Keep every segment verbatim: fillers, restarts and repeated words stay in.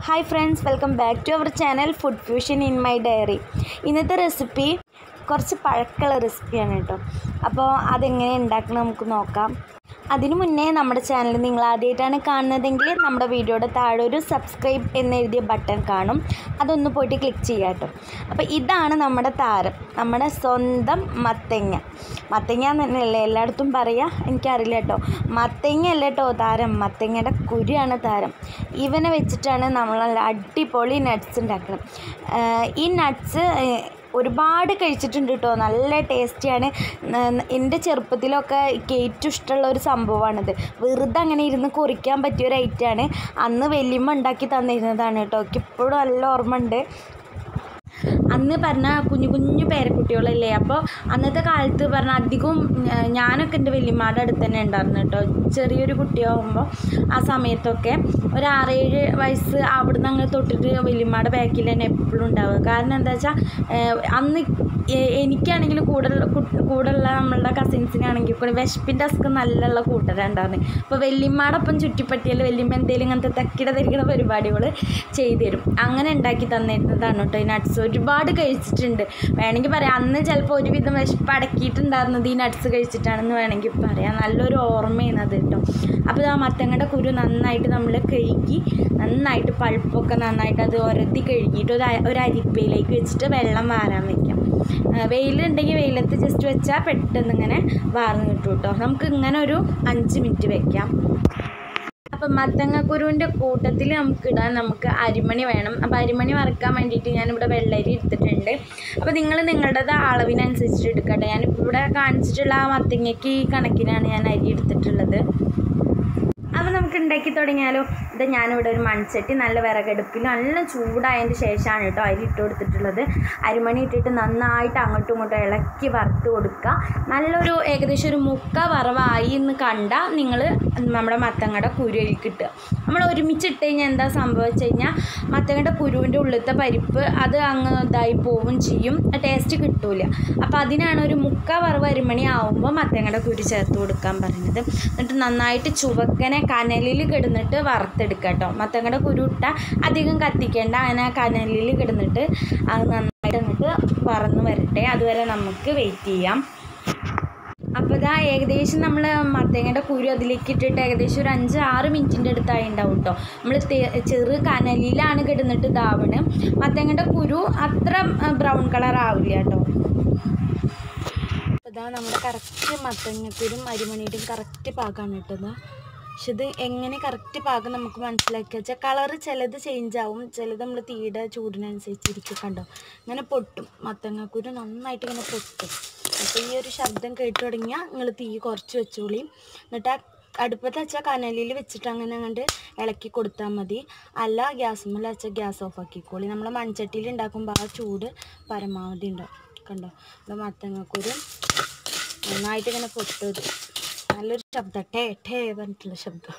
Hi friends, welcome back to our channel Food Fusion in my diary. ഇന്നത്തെ recipe കുറച്ച് പഴക്കമുള്ള റെസിപ്പിയാണ് കേട്ടോ. അപ്പോൾ അതെങ്ങനെ ഉണ്ടാക്കണം നമുക്ക് നോക്കാം. അതിനു മുന്നേ നമ്മുടെ ചാനൽ നിങ്ങൾ ആദ്യമായിട്ടാണ് കാണുന്നതെങ്കിൽ നമ്മുടെ വീഡിയോയുടെ താഴെ ഒരു സബ്സ്ക്രൈബ് എന്നെഴുതിയ ബട്ടൺ കാണും, അതൊന്ന് പോയിട്ട് ക്ലിക്ക് ചെയ്യാം കേട്ടോ. അപ്പോൾ ഇതാണ് നമ്മുടെ താരം, നമ്മുടെ സ്വന്തം മത്തങ്ങ. മത്തങ്ങ എന്നല്ലേ എല്ലായിടത്തും പറയുക, എനിക്കറിയില്ല കേട്ടോ. മത്തങ്ങ അല്ല കേട്ടോ താരം, മത്തങ്ങയുടെ കുരുവാണ് താരം. ഇവനെ വെച്ചിട്ടാണ് നമ്മൾ അടിപൊളി നട്ട്സ് ഉണ്ടാക്കണം. ഈ നട്ട്സ് ഒരുപാട് കഴിച്ചിട്ടുണ്ട് കേട്ടോ, നല്ല ടേസ്റ്റിയാണ്. എൻ്റെ ചെറുപ്പത്തിലൊക്കെ എനിക്ക് ഏറ്റവും ഇഷ്ടമുള്ള ഒരു സംഭവമാണിത്. വെറുതെ അങ്ങനെ ഇരുന്ന് കുറിക്കാൻ പറ്റിയൊരു ഐറ്റമാണ്. അന്ന് വല്യമ്മ ഉണ്ടാക്കി തന്നിരുന്നതാണ് കേട്ടോ, എനിക്ക് ഇപ്പോഴും നല്ല ഓർമ്മ ഉണ്ട്. അന്ന് പറഞ്ഞാൽ കുഞ്ഞു കുഞ്ഞു പേരക്കുട്ടികളല്ലേ, അപ്പോൾ അന്നത്തെ കാലത്ത് പറഞ്ഞാൽ അധികവും ഞാനൊക്കെ എൻ്റെ വല്യമ്മയുടെ അടുത്ത് തന്നെ ഉണ്ടായിരുന്നു കേട്ടോ. ചെറിയൊരു കുട്ടിയാകുമ്പോൾ ആ സമയത്തൊക്കെ ഒരു ആറേഴ് വയസ്സ് അവിടുന്ന് അങ്ങനെ തൊട്ടിട്ട് വല്യമ്മയുടെ ബാക്കിൽ തന്നെ എപ്പോഴും ഉണ്ടാവുക. കാരണം എന്താ വെച്ചാൽ അന്ന് എനിക്കാണെങ്കിലും കൂടെ കൂടെയുള്ള നമ്മളുടെ കസിൻസിനാണെങ്കിൽ കൂടെ വിശപ്പിൻ്റെ അസുഖം നല്ലുള്ള കൂട്ടരുണ്ടായിരുന്നു. അപ്പോൾ വല്യമ്മയുടെ ഒപ്പം ചുറ്റിപ്പറ്റിയാൽ വല്യമ്മ എന്തെങ്കിലും ഇങ്ങനത്തെ തക്കിട തിരിക്കുന്ന പരിപാടികൾ ചെയ്തു തരും. അങ്ങനെ ഉണ്ടാക്കി തന്നിരുന്നതാണ് കേട്ടോ ഈ നട്ട്സ്. ഒരുപാട് കഴിച്ചിട്ടുണ്ട് വേണമെങ്കിൽ പറയാം. അന്ന് ചിലപ്പോൾ ഒരുവിധം വിശപ്പ് അടക്കിയിട്ടുണ്ടായിരുന്നത് ഈ നട്ട്സ് കഴിച്ചിട്ടാണെന്ന് വേണമെങ്കിൽ പറയാം. നല്ലൊരു ഓർമ്മയാണ് അത് കേട്ടോ. അപ്പോൾ ആ മത്തങ്ങയുടെ കുരു നന്നായിട്ട് നമ്മൾ കഴുകി നന്നായിട്ട് പഴുപ്പൊക്കെ നന്നായിട്ട് അത് ഉരത്തി കഴുകിയിട്ട് ഒരു ഒരു അരിപ്പയിലേക്ക് വെച്ചിട്ട് വെള്ളം വാരാൻ വയ്ക്കാം. വെയിലുണ്ടെങ്കിൽ വെയിലത്ത് ജസ്റ്റ് വെച്ചാൽ പെട്ടെന്ന് ഇങ്ങനെ വാർന്ന് കിട്ടും കേട്ടോ. നമുക്ക് ഇങ്ങനെ ഒരു അഞ്ച് മിനിറ്റ് വെക്കാം. അപ്പം മത്തങ്ങക്കുരുവിൻ്റെ കൂട്ടത്തിൽ നമുക്കിടാൻ നമുക്ക് അരിമണി വേണം. അപ്പോൾ അരിമണി വറുക്കാൻ വേണ്ടിയിട്ട് ഞാനിവിടെ വെള്ളരി എടുത്തിട്ടുണ്ട്. അപ്പോൾ നിങ്ങൾ നിങ്ങളുടേത് അളവിനനുസരിച്ചിട്ട് എടുക്കട്ടെ. ഞാനിപ്പോൾ ഇവിടെ കാണിച്ചിട്ടുള്ള ആ മത്തങ്ങയ്ക്ക് ഈ കണക്കിനാണ് ഞാൻ അരി എടുത്തിട്ടുള്ളത്. അപ്പോൾ നമുക്ക് ഉണ്ടാക്കി തുടങ്ങിയാലോ. ഇത് ഞാനിവിടെ ഒരു മൺചട്ടി നല്ല വിറകടുപ്പിൽ നല്ല ചൂടായതിന് ശേഷമാണ് കേട്ടോ അരി ഇട്ട് കൊടുത്തിട്ടുള്ളത്. അരിമണി ഇട്ടിട്ട് നന്നായിട്ട് അങ്ങോട്ടും ഇങ്ങോട്ടും ഇളക്കി വറുത്ത് കൊടുക്കുക. നല്ലൊരു ഏകദേശം ഒരു മുക്ക വറവായി എന്ന് കണ്ടാൽ നിങ്ങൾ നമ്മുടെ മത്തങ്ങയുടെ കുരുവിൽ കിട്ടുക. നമ്മൾ ഒരുമിച്ചിട്ട് കഴിഞ്ഞാൽ എന്താ സംഭവിച്ചു കഴിഞ്ഞാൽ മത്തങ്ങയുടെ കുരുവിൻ്റെ ഉള്ളിലത്തെ പരിപ്പ് അത് അങ്ങ് ഇതായി പോവും ചെയ്യും, ടേസ്റ്റ് കിട്ടൂല. അപ്പോൾ അതിനാണ് ഒരു മുക്ക വറവ് അരിമണി ആവുമ്പോൾ മത്തങ്ങയുടെ കുരു ചേർത്ത് കൊടുക്കാൻ പറയുന്നത്. എന്നിട്ട് നന്നായിട്ട് ചുവക്കനെ കനലിൽ കിടന്നിട്ട് വറുത്തെടുക്കുക കേട്ടോ. മത്തങ്ങയുടെ കുരു ഇട്ടാൽ അധികം കത്തിക്കേണ്ട, അങ്ങനെ കനലിൽ കിടന്നിട്ട് അത് നന്നായിട്ട് അങ്ങോട്ട് വറന്ന് വരട്ടെ. അതുവരെ നമുക്ക് വെയിറ്റ് ചെയ്യാം. അപ്പോൾ ഇതാ ഏകദേശം നമ്മൾ മത്തങ്ങയുടെ കുരു അതിലേക്ക് ഇട്ടിട്ട് ഏകദേശം ഒരു അഞ്ച് ആറ് മിനിറ്റിൻ്റെ അടുത്തായി ഉണ്ടാവും കേട്ടോ. നമ്മൾ ചെറു കനലിലാണ് കിടന്നിട്ട് ഇതാവണ്. മത്തങ്ങയുടെ കുരു അത്ര ബ്രൗൺ കളർ ആവില്ല കേട്ടോ. അപ്പോൾ ഇതാ നമ്മുടെ കറക്റ്റ് മത്തങ്ങക്കുരും അരിമണിയുടെയും കറക്റ്റ് പാകമാണ് കേട്ടത്. പക്ഷെ ഇത് എങ്ങനെ കറക്റ്റ് പാകം നമുക്ക് മനസ്സിലാക്കുക വെച്ചാൽ കളറ് ചിലത് ചേഞ്ച് ആവും, ചിലത് നമ്മൾ തീയുടെ ചൂടിനനുസരിച്ചിരിക്കും. കണ്ടോ ഇങ്ങനെ പൊട്ടും, മത്തങ്ങക്കുരു നന്നായിട്ട് ഇങ്ങനെ പൊട്ടും. അപ്പോൾ ഈ ഒരു ശബ്ദം കേട്ട് തുടങ്ങിയാൽ നിങ്ങൾ തീ കുറച്ച് വെച്ചോളിയും. എന്നിട്ട് ആ അടുപ്പത്ത് വെച്ചാൽ കനലിൽ വെച്ചിട്ട് അങ്ങനെ അങ്ങോട്ട് ഇളക്കി കൊടുത്താൽ മതി. അല്ല ഗ്യാസുമ്മേൽ വെച്ചാൽ ഗ്യാസ് ഓഫ് ആക്കിക്കോളി. നമ്മൾ മൺചട്ടിയിൽ ഉണ്ടാക്കുമ്പോൾ ആ ചൂട് പരമാവധി ഉണ്ടാവും. കണ്ടോ അപ്പോൾ മത്തങ്ങക്കുരു നന്നായിട്ട് ഇങ്ങനെ പൊട്ടത് നല്ലൊരു ശബ്ദം, ടേ ടേ പറഞ്ഞിട്ടുള്ള ശബ്ദം.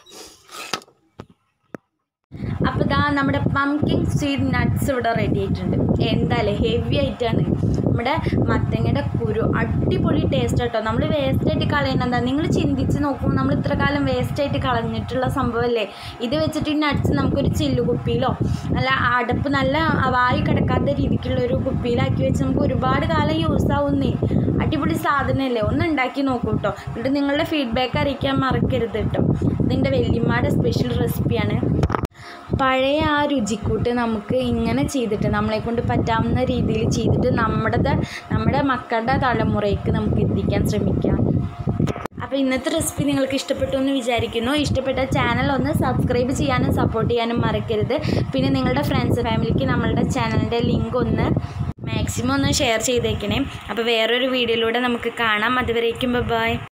അപ്പോൾ ഇതാ നമ്മുടെ പംകിൻ സീഡ് നട്ട്സ് ഇവിടെ റെഡി ആയിട്ടുണ്ട്. എന്തായാലും ഹെവി ആയിട്ടാണ് നമ്മുടെ മത്തങ്ങയുടെ കുരു. അടിപൊളി ടേസ്റ്റ് കേട്ടോ. നമ്മൾ വേസ്റ്റായിട്ട് കളയുന്നതാ. നിങ്ങൾ ചിന്തിച്ച് നോക്കുമ്പോൾ നമ്മൾ ഇത്ര കാലം വേസ്റ്റായിട്ട് കളഞ്ഞിട്ടുള്ള സംഭവമല്ലേ. ഇത് വെച്ചിട്ട് ഈ നട്ട്സ് നമുക്കൊരു ചില്ലു കുപ്പിയിലോ നല്ല അടപ്പ് നല്ല വായി കിടക്കാത്ത രീതിക്കുള്ള ഒരു കുപ്പിയിലാക്കി വെച്ച് നമുക്ക് ഒരുപാട് കാലം യൂസ് ആവുന്നേ. അടിപൊളി സാധനമല്ലേ, ഒന്ന് ഉണ്ടാക്കി നോക്കൂ കേട്ടോ. എന്നിട്ട് നിങ്ങളുടെ ഫീഡ്ബാക്ക് അറിയിക്കാൻ മറക്കരുത് കേട്ടോ. ഇതിൻ്റെ വല്യമ്മയുടെ സ്പെഷ്യൽ റെസിപ്പിയാണ്. പഴയ ആ രുചിക്കൂട്ട് നമുക്ക് ഇങ്ങനെ ചെയ്തിട്ട് നമ്മളെ കൊണ്ട് പറ്റാവുന്ന രീതിയിൽ ചെയ്തിട്ട് നമ്മുടെ നമ്മുടെ മക്കളുടെ തലമുറയ്ക്ക് നമുക്ക് എത്തിക്കാൻ ശ്രമിക്കാം. അപ്പോൾ ഇന്നത്തെ റെസിപ്പി നിങ്ങൾക്ക് ഇഷ്ടപ്പെട്ടു എന്ന് വിചാരിക്കുന്നു. ഇഷ്ടപ്പെട്ട ചാനൽ ഒന്ന് സബ്സ്ക്രൈബ് ചെയ്യാനും സപ്പോർട്ട് ചെയ്യാനും മറക്കരുത്. പിന്നെ നിങ്ങളുടെ ഫ്രണ്ട്സ് ഫാമിലിക്ക് നമ്മളുടെ ചാനലിൻ്റെ ലിങ്ക് ഒന്ന് മാക്സിമം ഒന്ന് ഷെയർ ചെയ്തേക്കണേ. അപ്പോൾ വേറൊരു വീഡിയോയിലൂടെ നമുക്ക് കാണാം. അതുവരേക്കും ബൈ.